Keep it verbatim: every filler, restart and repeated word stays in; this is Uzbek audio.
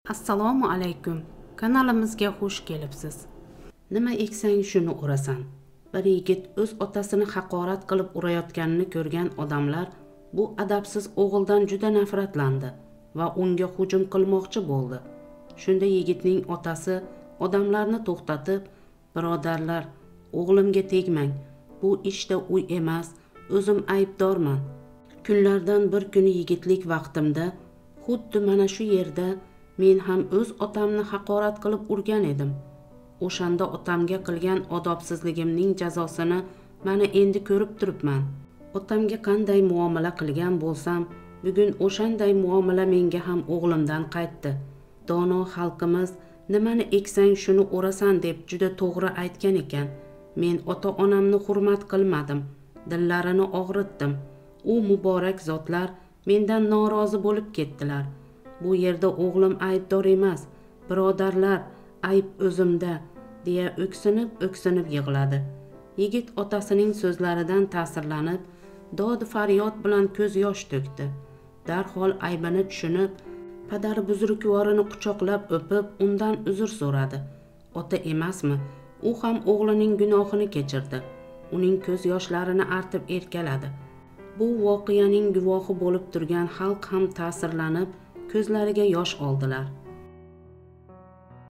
Assalomu alaykum. Kanalimizga xush kelibsiz. Nima eksang shuni o'rasan. Bir yigit o'z otasini haqorat qilib urayotganini ko'rgan odamlar bu adabsiz o'g'ildan juda nafratlandi va unga hujum qilmoqchi bo'ldi. Shunda yigitning otasi odamlarni to'xtatib, "Birodarlar, o'g'limga tegmang. Bu ishda u emas, o'zim aybdorman. Kunlardan bir kuni yigitlik vaqtimda xuddi mana shu yerda men ham o'z otamni haqorat qilib urgan edim. O'shanda otamga qilgan odobsizligimning jazosini mana endi ko'rib turibman. Otamga qanday muomala qilgan bo'lsam, bugun o'shanday muomala menga ham o'g'limdan qaytdi. Dono xalqimiz nimani eksang shuni o'rasan deb juda to'g'ri aytgan ekan. Men ota-onamni hurmat qilmadim, dillarini og'ritdim. U muborak zotlar mendan norozi bo'lib ketdilar. Bu yerda o'g'lim aybdor emas, birodarlar, ayb o'zimda", deya o'ksinib-o'ksinib yig'ladi. Yigit otasining so'zlaridan ta'sirlanib, dod faryod bilan ko'z yosh to'kdi. Darhol aybini tushunib, padar buzrukvorini quchoqlab o'pib, undan uzr so'radi. Ota emasmi? U ham o'g'lining gunohini kechirdi. Uning ko'z yoshlarini artib erkaladi. Bu voqeaning guvohi bo'lib turgan xalq ham ta'sirlanib, ko'zlariga yosh oldilar.